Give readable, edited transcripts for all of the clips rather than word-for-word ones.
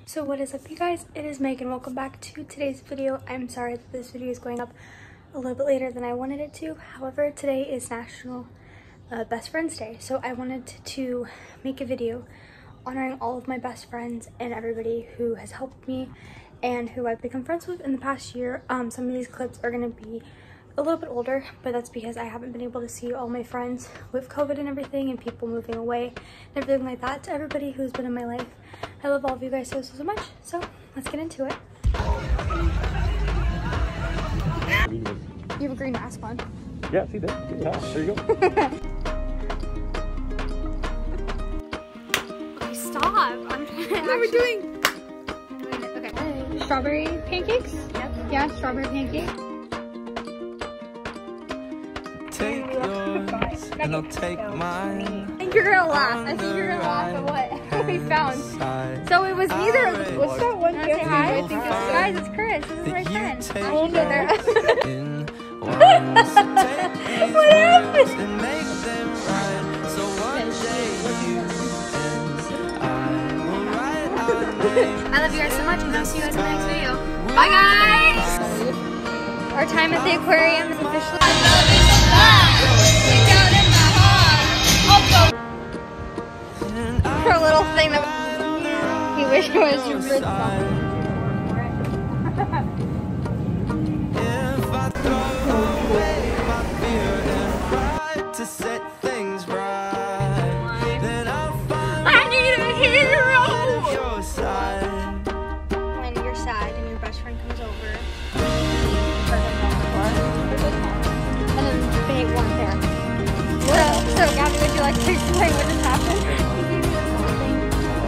So what is up, you guys? It is Megan. Welcome back to today's video. I'm sorry that this video is going up a little bit later than I wanted it to. However, today is National Best Friends Day, so I wanted to make a video honoring all of my best friends and everybody who has helped me and who I've become friends with in the past year. Some of these clips are going to be a little bit older, but that's because I haven't been able to see all my friends with COVID and everything and people moving away and everything like that. To everybody who's been in my life, I love all of you guys so much. So let's get into it. You have a green mask on. Yeah, see that? Yeah, there you go. Okay, stop. I'm trying to what are we doing? Okay. Strawberry pancakes? Yep. Yeah, strawberry pancake. Take yours and I'll take mine. I think you're gonna laugh. I think you're gonna laugh at what we found. So it was neither of them. What's that one? Say hi. Guys, it's Chris. This is my friend. I won't go there. What happened? I love you guys so much, and I'll see you guys in the next video. Bye, guys! Our time at the aquarium is officially her little thing that he wished it was your birthday. If I throw away my fear and pride to set things right, then I'll find I need a hero! your side. When you're sad and your best friend comes over, and then they weren't there. So Gabby, would you like to explain what just happened? He gave me this little thing.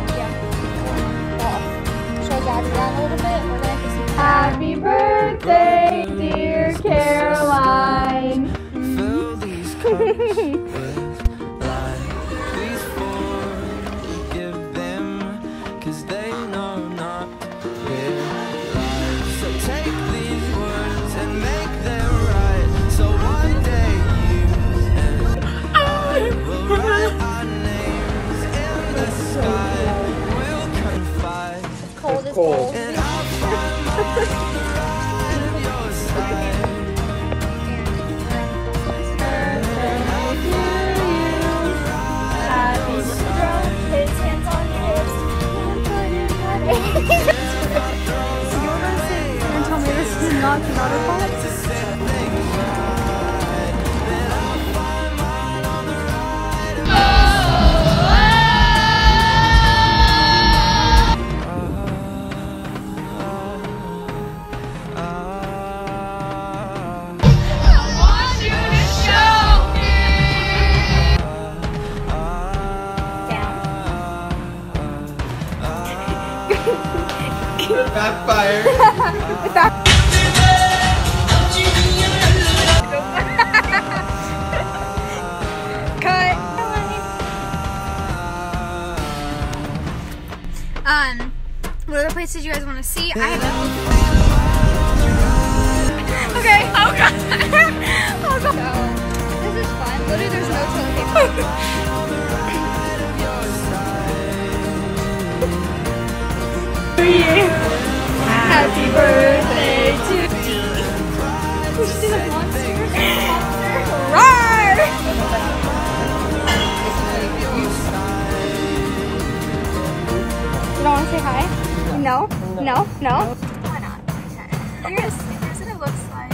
Yeah. Show Gabby around a little bit. We're gonna have to see. Happy birthday, dear Caroline. Fill these cups with light. Please forgive them, 'cause they know not their lives. So take these words and make them right. So one day you and I will write our names in the sky. We'll confide. Cold is cold. And I'll find my ride at your side. His hands on yours. So you want to sit and tell me this is not the waterfall? Backfire. Cut. What other places you guys want to see? I have okay. Oh god. Oh god. So, this is fun. Literally, there's no toilet paper. Happy birthday to D. We should do the monster. Roar! You don't want to say hi? No? No? No? Why not? Here's what it looks like.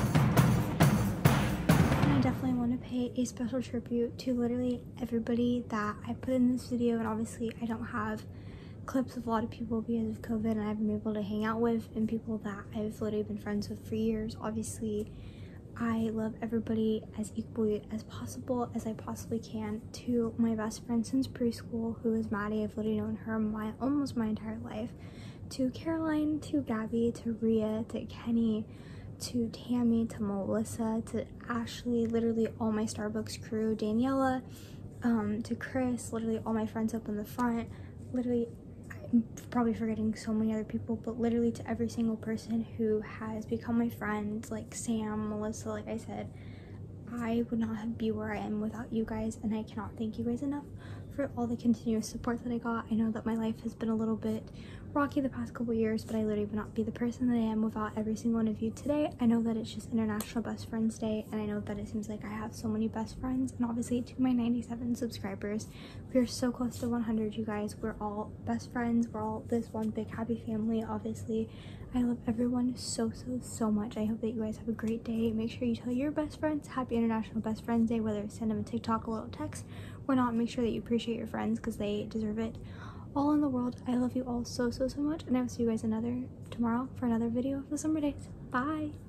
I definitely want to pay a special tribute to literally everybody that I put in this video, and obviously I don't have clips of a lot of people because of COVID and I haven't been able to hang out with, and people that I've literally been friends with for years. Obviously, I love everybody as equally as possible as I possibly can. To my best friend since preschool, who is Maddie, I've literally known her almost my entire life. To Caroline, to Gabby, to Rhea, to Kenny, to Tammy, to Melissa, to Ashley, literally all my Starbucks crew, Daniela, to Chris, literally all my friends up in the front, literally I'm probably forgetting so many other people, but literally to every single person who has become my friend, like Sam, Melissa, like I said, I would not be where I am without you guys, and I cannot thank you guys enough for all the continuous support that I got. I know that my life has been a little bit rocky the past couple years, but I literally would not be the person that I am without every single one of you today. I know that it's just International Best Friends Day, and I know that it seems like I have so many best friends, and obviously to my 97 subscribers, we are so close to 100, you guys. We're all best friends. We're all this one big happy family. Obviously, I love everyone so much. I hope that you guys have a great day. Make sure you tell your best friends happy International Best Friends Day, whether it's send them a TikTok, a little text, or not. Make sure that you appreciate your friends because they deserve it all in the world. I love you all so much, and I will see you guys tomorrow for another video of the summer days. Bye.